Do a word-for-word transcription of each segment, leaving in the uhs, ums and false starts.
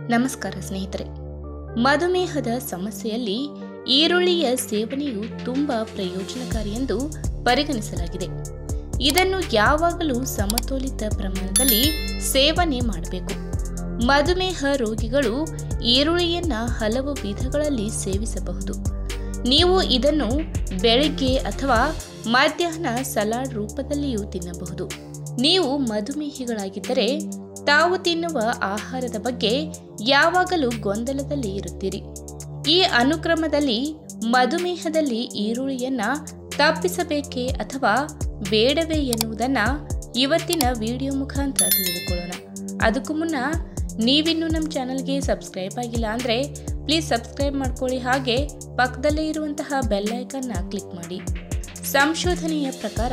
ನಮಸ್ಕಾರ ಸ್ನೇಹಿತರೆ. ಮಧುಮೇಹದ ಸಮಸ್ಯೆಯಲ್ಲಿ ಈರುಳ್ಳಿಯ ಸೇವನೆಯು ತುಂಬಾ ಪ್ರಯೋಜನಕಾರಿ ಎಂದು ಪರಿಗಣಿಸಲಾಗಿದೆ. ಇದನ್ನು ಯಾವಾಗಲೂ ಸಮತೋಲಿತ ಪ್ರಮಾಣದಲ್ಲಿ ಸೇವನೆ ಮಾಡಬೇಕು. ಮಧುಮೇಹ ರೋಗಿಗಳು ಈರುಳ್ಳಿಯನ್ನ ಹಲವು ವಿಧಗಳಲ್ಲಿ ಸೇವಿಸಬಹುದು. ನೀವು ಇದನ್ನು ಬೆಳಿಗ್ಗೆ ಅಥವಾ ಮಧ್ಯಾಹ್ನ ಸಲಾಡ್ ರೂಪದಲ್ಲಿಯೂ ತಿನ್ನಬಹುದು. ನೀವು ಮಧುಮೇಹಿಗಳಾಗಿದ್ದರೆ ತಾವು ತಿನ್ನುವ ಆಹಾರದ ಬಗ್ಗೆ ಯಾವಾಗಲೂ ಗೊಂದಲದಲ್ಲಿ ಇರುತ್ತೀರಿ. ಈ ಅನುಕ್ರಮದಲ್ಲಿ ಮಧುಮೇಹದಲ್ಲಿ ಈರುಳ್ಳಿಯನ್ನ ತಪ್ಪಿಸಬೇಕೇ ಅಥವಾ ಬೇಡವೇ ಎನ್ನುವುದನ್ನ ಇವತ್ತಿನ ವಿಡಿಯೋ ಮುಖಾಂತರ ತಿಳಿದುಕೊಳ್ಳೋಣ. ಅದಕ್ಕೂ ಮುನ್ನ ನೀವಿನ್ನೂ ನಮ್ಮ ಚಾನಲ್ಗೆ ಸಬ್ಸ್ಕ್ರೈಬ್ ಆಗಿಲ್ಲ ಅಂದರೆ ಪ್ಲೀಸ್ ಸಬ್ಸ್ಕ್ರೈಬ್ ಮಾಡ್ಕೊಳ್ಳಿ, ಹಾಗೆ ಪಕ್ಕದಲ್ಲೇ ಇರುವಂತಹ ಬೆಲ್ ಐಕಾನ್ನ ಕ್ಲಿಕ್ ಮಾಡಿ. ಸಂಶೋಧನೆಯ ಪ್ರಕಾರ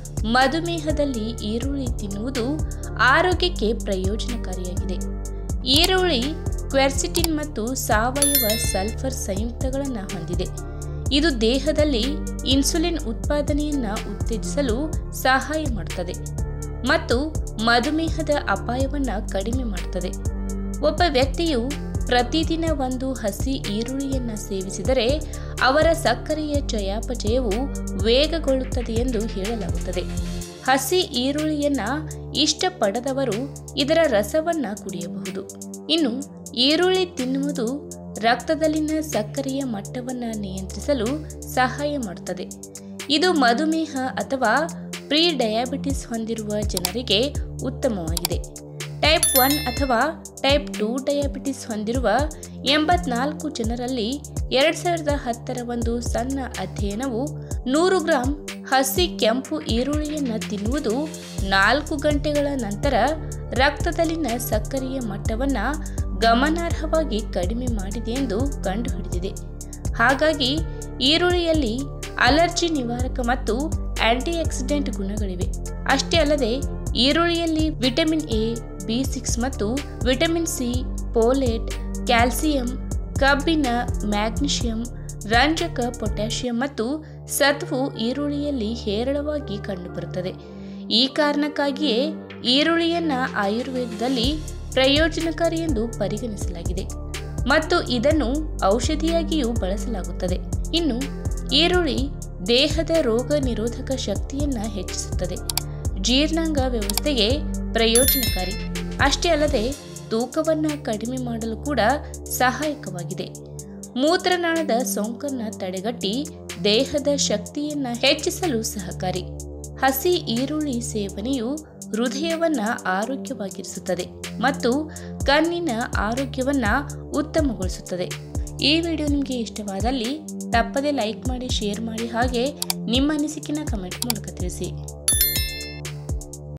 ಮಧುಮೇಹದಲ್ಲಿ ಈರುಳ್ಳಿ ತಿನ್ನುವುದು ಆರೋಗ್ಯಕ್ಕೆ ಪ್ರಯೋಜನಕಾರಿಯಾಗಿದೆ. ಈರುಳ್ಳಿ ಕ್ವೆರ್ಸಿಟಿನ್ ಮತ್ತು ಸಾವಯವ ಸಲ್ಫರ್ ಸಂಯುಕ್ತಗಳನ್ನು ಹೊಂದಿದೆ. ಇದು ದೇಹದಲ್ಲಿ ಇನ್ಸುಲಿನ್ ಉತ್ಪಾದನೆಯನ್ನು ಉತ್ತೇಜಿಸಲು ಸಹಾಯ ಮಾಡುತ್ತದೆ ಮತ್ತು ಮಧುಮೇಹದ ಅಪಾಯವನ್ನು ಕಡಿಮೆ ಮಾಡುತ್ತದೆ. ಒಬ್ಬ ವ್ಯಕ್ತಿಯು ಪ್ರತಿದಿನ ಒಂದು ಹಸಿ ಈರುಳ್ಳಿಯನ್ನು ಸೇವಿಸಿದರೆ ಅವರ ಸಕ್ಕರೆಯ ಚಯಾಪಚಯವು ವೇಗಗೊಳ್ಳುತ್ತದೆ ಎಂದು ಹೇಳಲಾಗುತ್ತದೆ. ಹಸಿ ಈರುಳ್ಳಿಯನ್ನ ಇಷ್ಟಪಡದವರು ಇದರ ರಸವನ್ನ ಕುಡಿಯಬಹುದು. ಇನ್ನು ಈರುಳ್ಳಿ ತಿನ್ನುವುದು ರಕ್ತದಲ್ಲಿನ ಸಕ್ಕರೆಯ ಮಟ್ಟವನ್ನು ನಿಯಂತ್ರಿಸಲು ಸಹಾಯ ಮಾಡುತ್ತದೆ. ಇದು ಮಧುಮೇಹ ಅಥವಾ ಪ್ರೀ ಡಯಾಬಿಟಿಸ್ ಹೊಂದಿರುವ ಜನರಿಗೆ ಉತ್ತಮವಾಗಿದೆ. ಟೈಪ್ ಒನ್ ಅಥವಾ ಟೈಪ್ ಟೂ ಡಯಾಬಿಟಿಸ್ ಹೊಂದಿರುವ ಎಂಬತ್ನಾಲ್ಕು ಜನರಲ್ಲಿ ಎರಡು ಸಾವಿರದ ಹತ್ತರ ಒಂದು ಸಣ್ಣ ಅಧ್ಯಯನವು ನೂರು ಗ್ರಾಂ ಹಸಿ ಕೆಂಪು ಈರುಳ್ಳಿಯನ್ನು ತಿನ್ನುವುದು ನಾಲ್ಕು ಗಂಟೆಗಳ ನಂತರ ರಕ್ತದಲ್ಲಿನ ಸಕ್ಕರೆಯ ಮಟ್ಟವನ್ನು ಗಮನಾರ್ಹವಾಗಿ ಕಡಿಮೆ ಮಾಡಿದೆ ಎಂದು ಕಂಡುಹಿಡಿದಿದೆ. ಹಾಗಾಗಿ ಈರುಳ್ಳಿಯಲ್ಲಿ ಅಲರ್ಜಿ ನಿವಾರಕ ಮತ್ತು ಆಂಟಿ ಆಕ್ಸಿಡೆಂಟ್ ಗುಣಗಳಿವೆ. ಅಷ್ಟೇ ಅಲ್ಲದೆ ಈರುಳ್ಳಿಯಲ್ಲಿ ವಿಟಮಿನ್ ಎ, ಬಿ ಸಿಕ್ಸ್ ಮತ್ತು ವಿಟಮಿನ್ ಸಿ, ಪೋಲೇಟ್, ಕ್ಯಾಲ್ಸಿಯಂ, ಕಬ್ಬಿಣ, ಮ್ಯಾಗ್ನೀಷಿಯಂ, ರಂಜಕ, ಪೊಟ್ಯಾಷಿಯಂ ಮತ್ತು ಸತ್ವು ಈರುಳ್ಳಿಯಲ್ಲಿ ಹೇರಳವಾಗಿ ಕಂಡುಬರುತ್ತದೆ. ಈ ಕಾರಣಕ್ಕಾಗಿಯೇ ಈರುಳ್ಳಿಯನ್ನ ಆಯುರ್ವೇದದಲ್ಲಿ ಪ್ರಯೋಜನಕಾರಿ ಎಂದು ಪರಿಗಣಿಸಲಾಗಿದೆ ಮತ್ತು ಇದನ್ನು ಔಷಧಿಯಾಗಿಯೂ ಬಳಸಲಾಗುತ್ತದೆ. ಇನ್ನು ಈರುಳ್ಳಿ ದೇಹದ ರೋಗ ನಿರೋಧಕ ಶಕ್ತಿಯನ್ನ ಹೆಚ್ಚಿಸುತ್ತದೆ. ಜೀರ್ಣಾಂಗ ವ್ಯವಸ್ಥೆಗೆ ಪ್ರಯೋಜನಕಾರಿ. ಅಷ್ಟೇ ಅಲ್ಲದೆ ತೂಕವನ್ನು ಕಡಿಮೆ ಮಾಡಲು ಕೂಡ ಸಹಾಯಕವಾಗಿದೆ. ಮೂತ್ರನಾಳದ ಸೋಂಕನ್ನು ತಡೆಗಟ್ಟಿ ದೇಹದ ಶಕ್ತಿಯನ್ನು ಹೆಚ್ಚಿಸಲು ಸಹಕಾರಿ. ಹಸಿ ಈರುಳ್ಳಿ ಸೇವನೆಯು ಹೃದಯವನ್ನ ಆರೋಗ್ಯವಾಗಿರಿಸುತ್ತದೆ ಮತ್ತು ಕಣ್ಣಿನ ಆರೋಗ್ಯವನ್ನ ಉತ್ತಮಗೊಳಿಸುತ್ತದೆ. ಈ ವಿಡಿಯೋ ನಿಮಗೆ ಇಷ್ಟವಾದಲ್ಲಿ ತಪ್ಪದೆ ಲೈಕ್ ಮಾಡಿ, ಶೇರ್ ಮಾಡಿ, ಹಾಗೆ ನಿಮ್ಮ ಅನಿಸಿಕೆನ ಕಮೆಂಟ್ ಮೂಲಕ ತಿಳಿಸಿ.